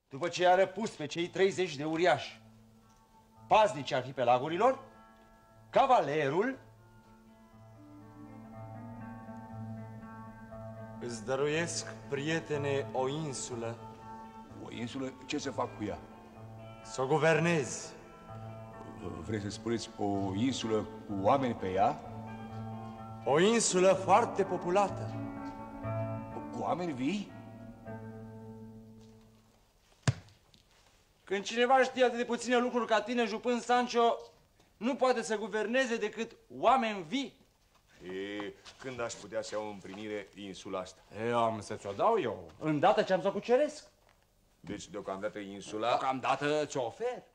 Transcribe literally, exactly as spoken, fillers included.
după ce i-a răpus pe cei treizeci de uriași paznici arhipelagurilor, cavalerul îți dăruiesc, prietene, o insulă. O insulă? Ce să fac cu ea? Să o guvernezi. Vreți să spuneți o insulă cu oameni pe ea? O insulă foarte populată. Cu oameni vii? Când cineva știe atât de puține lucruri ca tine, jupân Sancho, nu poate să guverneze decât oameni vii. E, când aș putea să iau în primire insula asta? E, am să ți-o dau eu, îndată ce am să o cuceresc. Deci, deocamdată, insula... Deocamdată ți-o ofer.